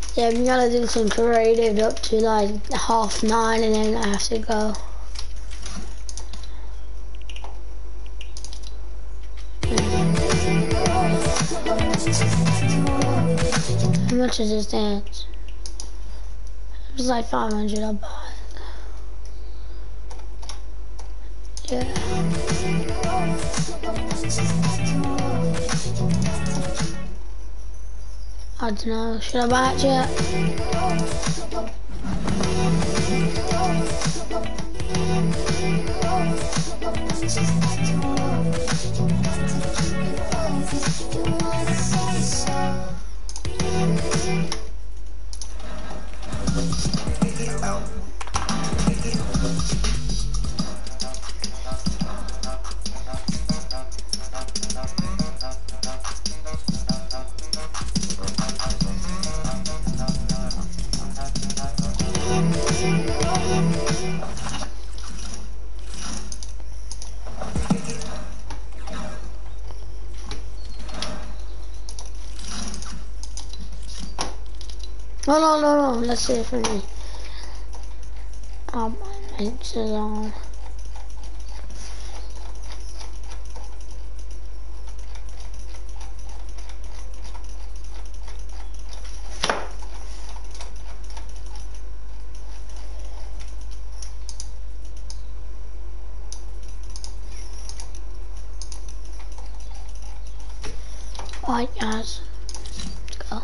Yeah, we gotta do some creative up to like 9:30 and then I have to go. How much is this dance? It was like 500, I'll buy it. Yeah. I don't know, should I buy it yet? No, let's see it for me. Oh, my mates is on. Alright guys, let's go.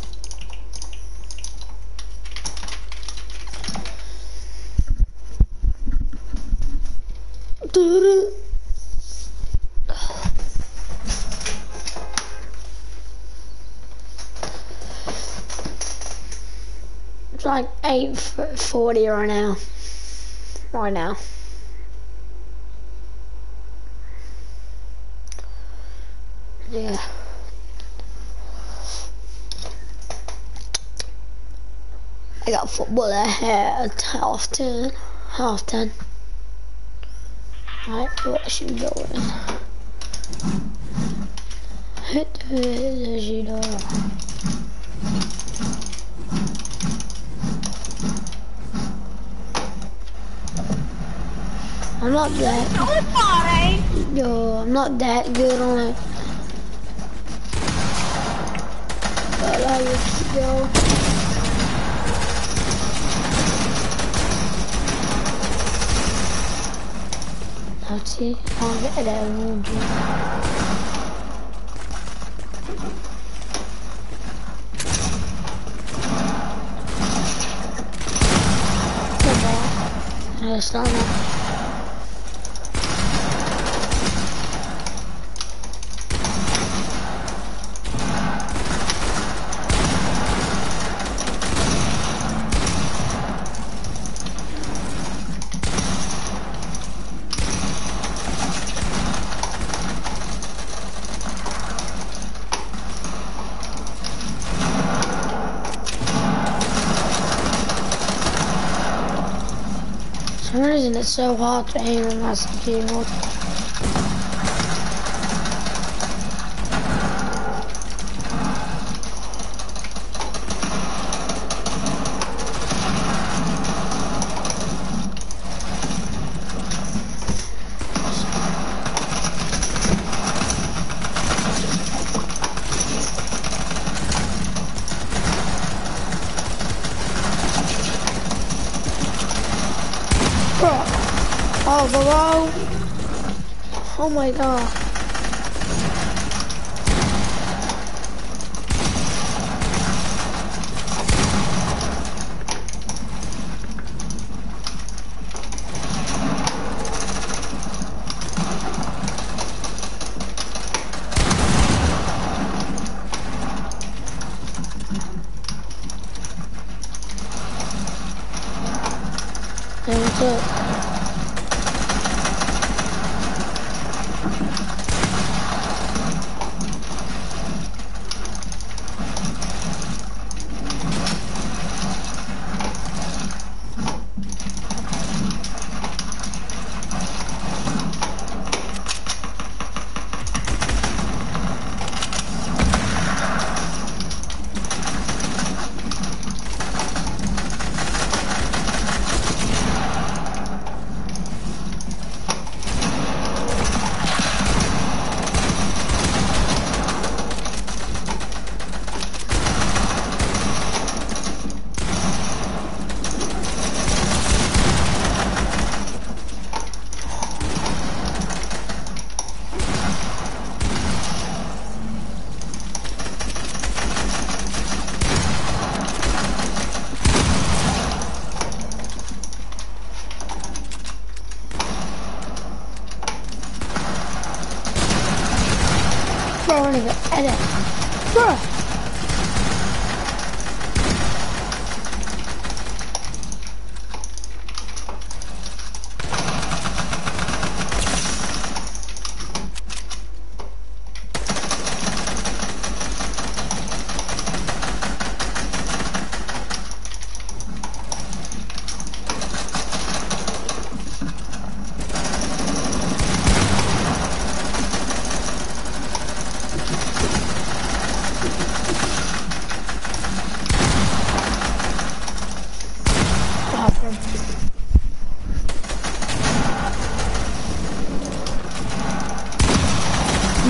It's like 8:40 right now. Yeah. I got football ahead at 10:30. Alright, what should we go with? Hit the Gino. I'm not that. Yo, I'm not that good on it. But I will go. Let's see. I'll get that wound. It's not enough. For some reason it's so hard to aim on my keyboard. Oh, below. Oh my god. That's it.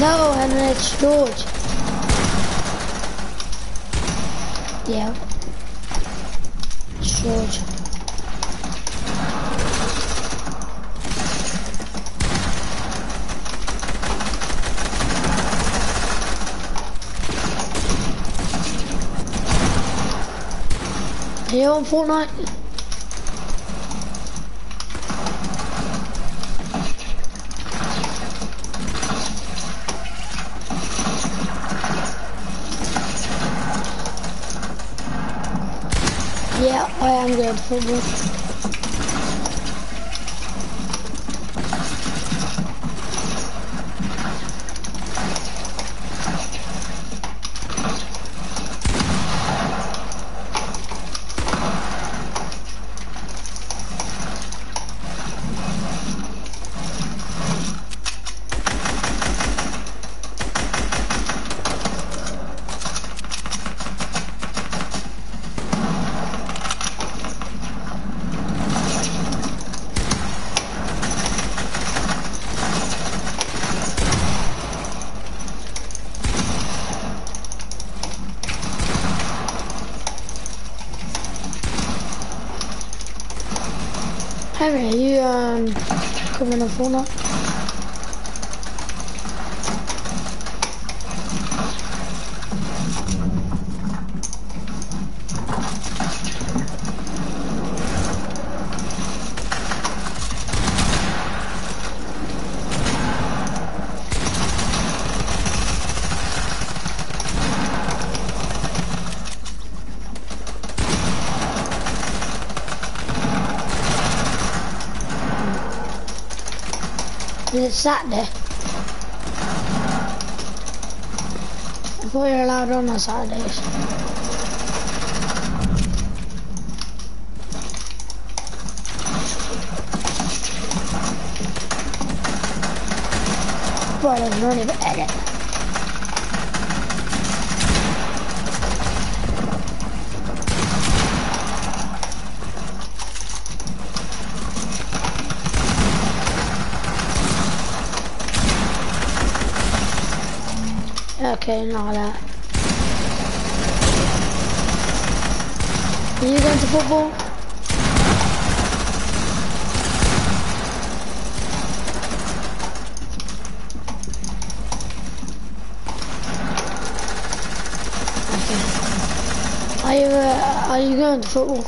No, and then it's George. Yeah. It's George. Are you on Fortnite? Yeah, I am good at football. Hey, are you coming on Fortnite? It's Saturday. I thought you were allowed on Saturdays. But I don't even edit. Okay, not that. Are you going to football? Okay. Are you going to football?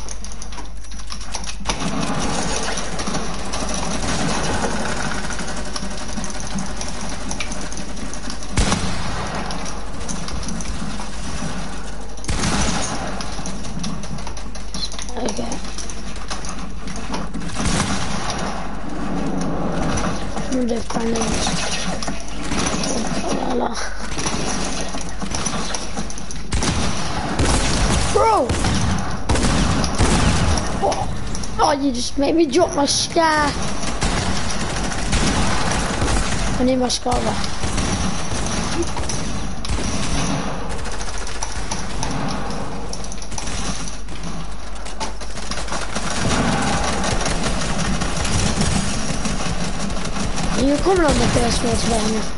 Bro! Oh, you just made me drop my scar. I need my scar back. You're coming on the first floor today, man.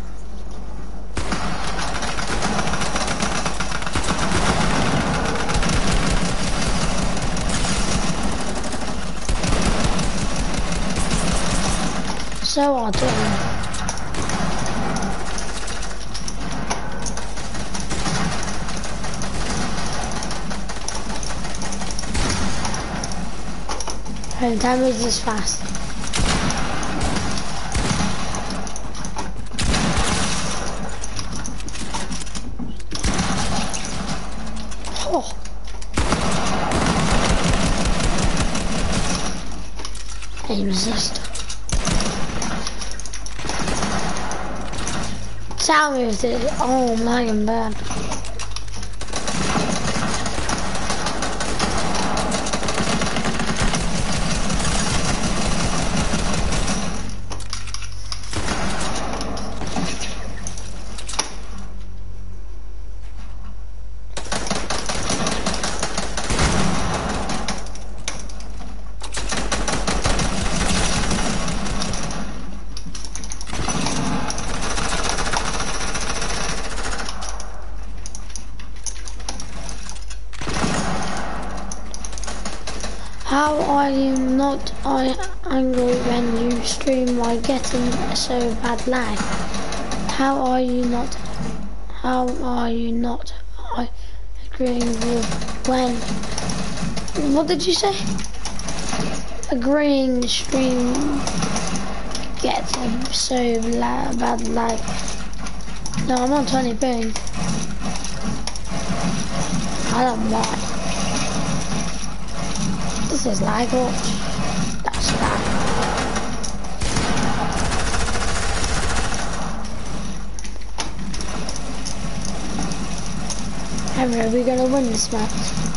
So hard to win. And time is this fast. Oh. Aim assist. Tell me if it. Oh, I'm lagging bad. How are you not angry when you stream while getting so bad lag? How are you not agreeing with when? What did you say? Agreeing the stream gets so bad lag. No, I'm on 20 ping. I don't know why. This is lag, watch. That's lag. Henry, are we gonna win this match?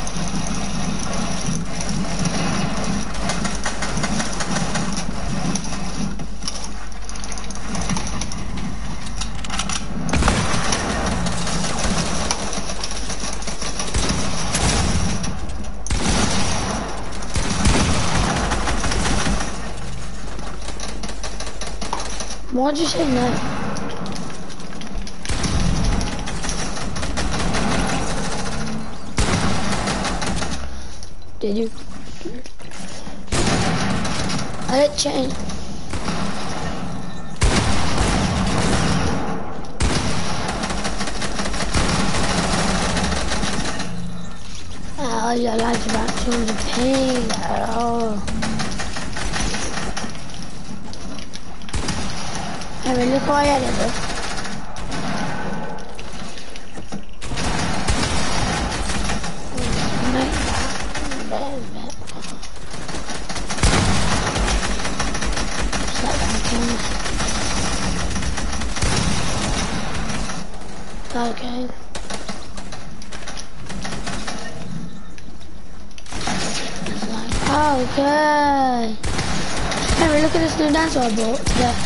Why'd you say no? Did you? I didn't change. Oh, yeah, like about 200 ping. Oh. I mean, look how I edit it. Okay. Okay. Henry, look at this new dancer I bought today.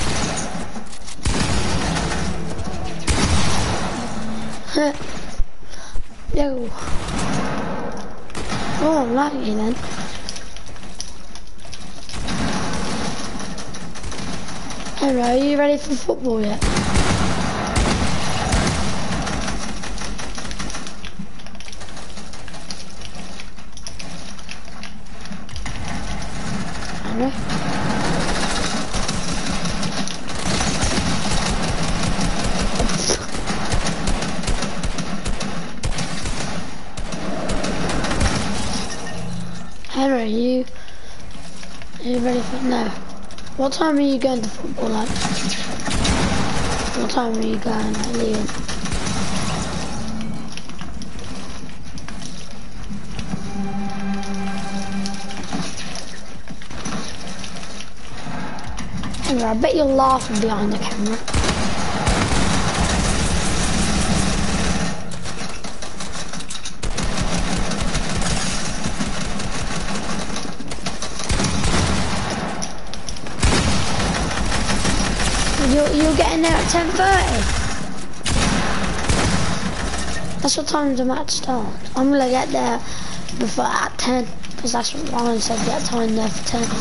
Yo. Oh, I'm liking it then. Henry, are you ready for football yet? Henry? Henry, are you ready for no? What time are you going to football like? What time are you going like leaving? Henry, I bet you're laughing behind the camera. You're getting there at 10:30. That's what time the match starts. I'm gonna get there before at 10, because that's what Ryan said. Get time there for 10.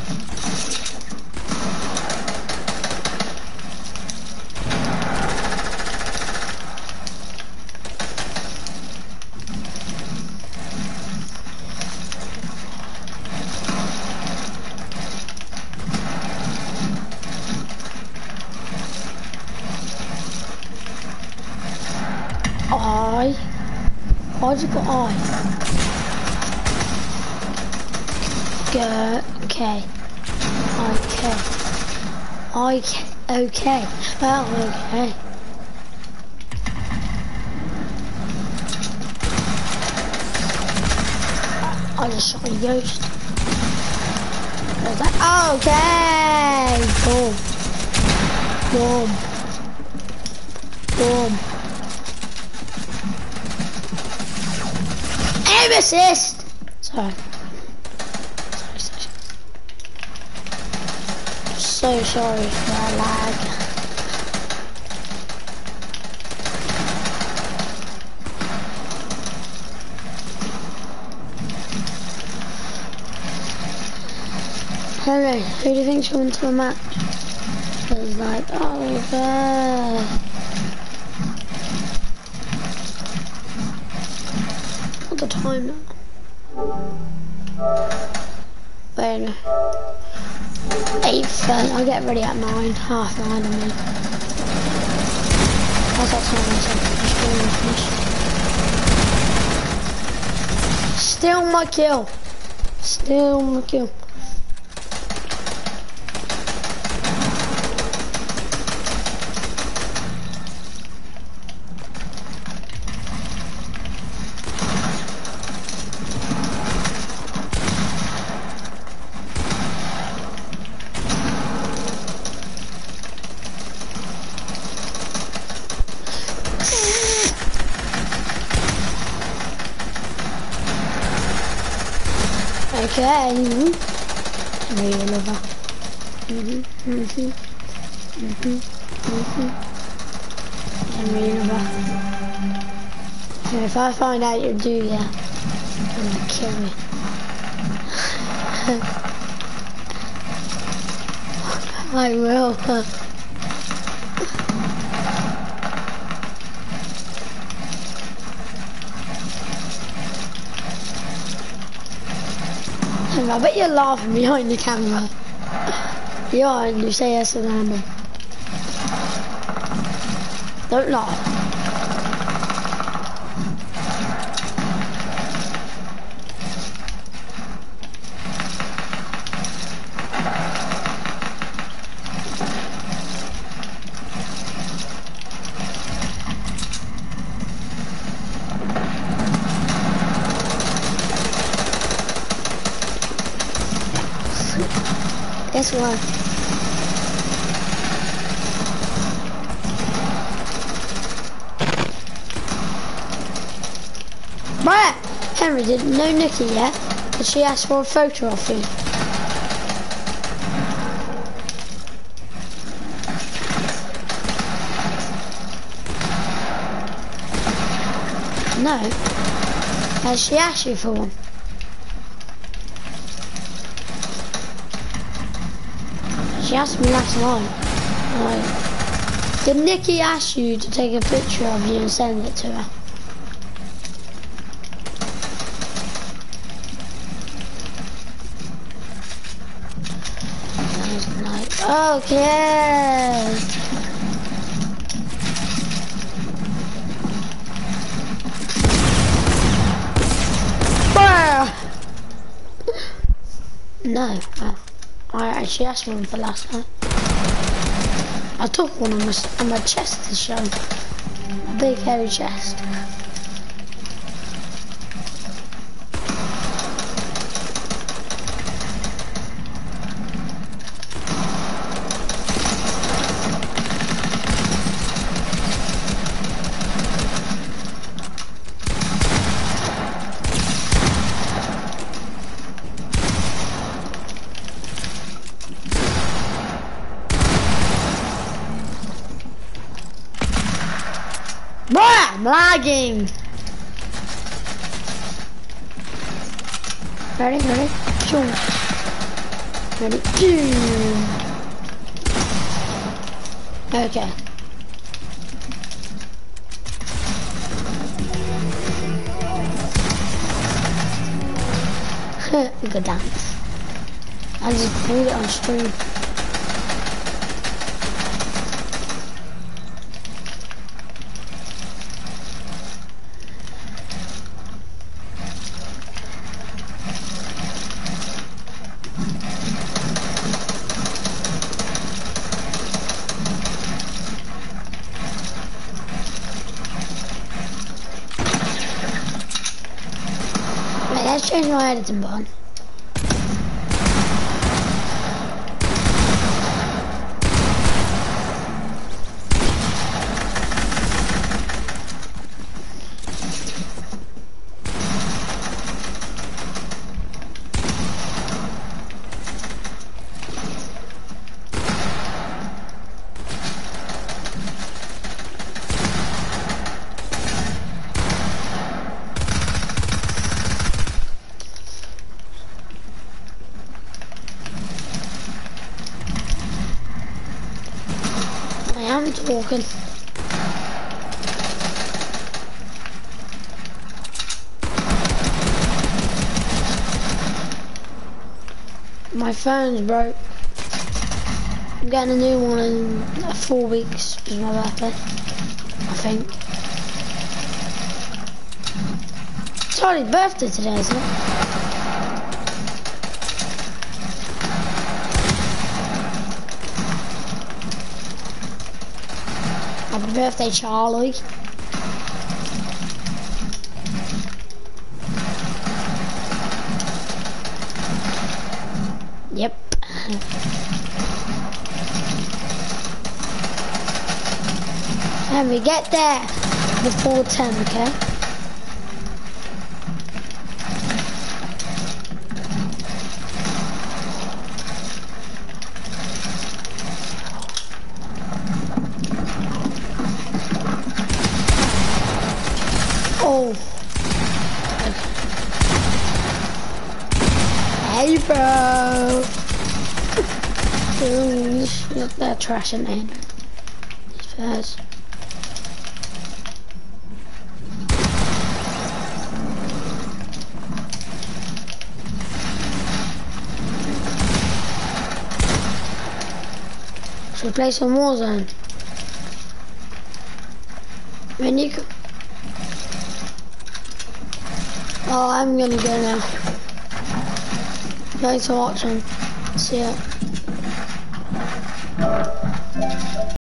Why'd you put I? Go, okay. Okay. Well, okay. I just shot a ghost. I was like, okay. Boom. Aim assist! Sorry. So sorry for that lag. Henry, who do you think's going to the match? It was like, oh, there. The time now. Wait, 8:30. I'll get ready at 9. Half 9 I mean. How's that time myself? Still my kill. Still my kill. Okay. Real lover. Real lover. If I find out you do that, you're gonna kill me. I will. I bet you're laughing behind the camera. You are, and you say yes and amen. Don't laugh. Guess what? Right, Henry didn't know Nikki yet, but she asked for a photo of you. No, has she asked you for one? She asked me last night, like, did Nikki ask you to take a picture of you and send it to her? I was like, okay. No, she asked me for last night. I took one on my chest to show. A big hairy chest. I'm lagging. Ready? Jump. Ready? Okay. Good dance. I just played it on stream. Let's change my editing button. I'm talking. My phone's broke. I'm getting a new one in 4 weeks. Is my birthday, I think. It's Charlie's birthday today, isn't it? Happy birthday, Charlie. Yep. And we get there before 10, okay? Oh. Hey, bro. Look, they're trashing in. These bears. Should we play some Warzone? When you can... Oh, I'm gonna go now. Going to watch them. See ya.